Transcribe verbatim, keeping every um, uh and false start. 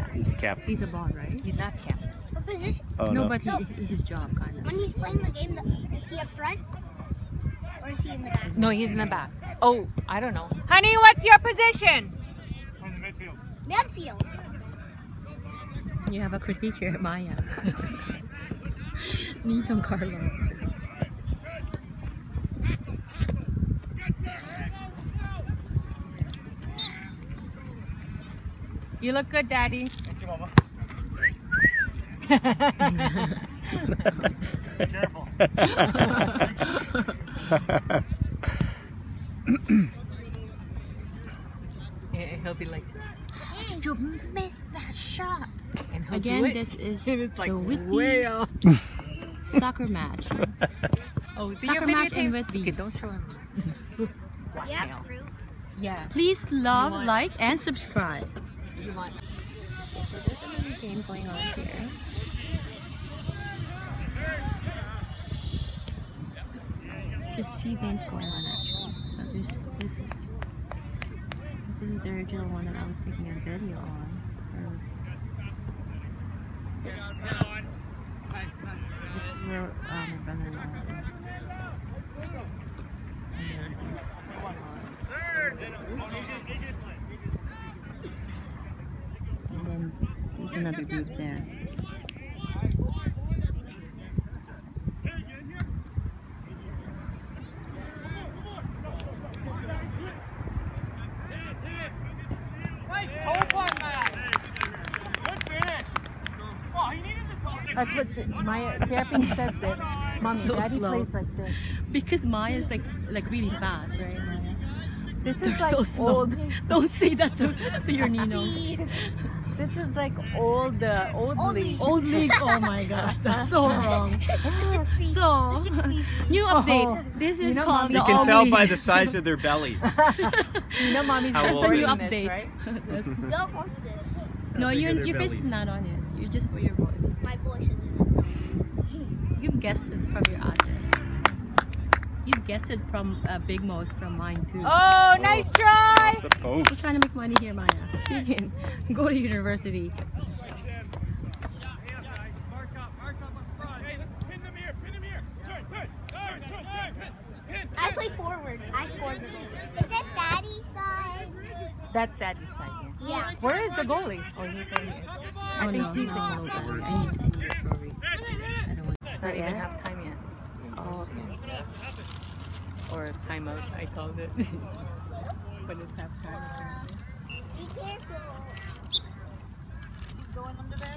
He's a captain. He's a bond, right? He's not captain. What position? Oh, no, no, but So- he, his job kind of. When he's playing the game, is he up front? Or is he in the back? No, he's in the back. Oh, I don't know. Honey, what's your position? On the midfield. Midfield. You have a critique here, Maya. Nitong Carlos. You look good, Daddy. Thank you, Mama. Careful. Yeah, he'll be like, you missed that shot. And he'll Again, do it. this is And it's like the Whitby way up. soccer match. Oh, do Soccer you match in videotape? Whitby. Okay, don't show him. Yeah, fruit. Yeah. Please love, want- like, and subscribe. You want? Okay, so there's another game going on here. There's few games going on actually. So there's this is this is the original one that I was taking a video on. Or, this is where uh, my brother-in-law is. And then this. And then there's another group there. Nice toe on that. Good finish. Oh, he needed the call. That's what my therapy says. This, mommy, So Daddy slow. plays like this. Because Maya's like like really fast, right, Maya? This They're is like so slow. old. Don't say that to, to your Nino. This is like old, uh, old Old league. league. Old league, oh my gosh, that's so wrong. The sixties. So, The sixties. new update. Oh. This You is know, called Mommy- the You can all tell league. by the size of their bellies. You know, mommy's How That's old a are new you? update. right? That's- Don't watch this. no, How big your are their your face is bellies? not on it. You just put your voice. My voice is in it. You've guessed it from your address. You've guessed it from uh, Big Mo's from mine too. Oh, nice try! The We're post. trying to make money here, Maya. You can go to university. Mark up, mark up up front. Hey, let's pin them here, pin them here. Turn, turn, turn, turn, turn, pin, pin. I play forward. I scored the goals. Is that Daddy's side? That's Daddy's side. Yeah. Yeah. Where is the goalie? Oh, he's right here. I Oh think no, he's no, in no, the I need, I need a trophy. I don't want It's not even half time yet. Oh, okay. Or timeout, I called it. But it's half time. Be careful. He's going under there.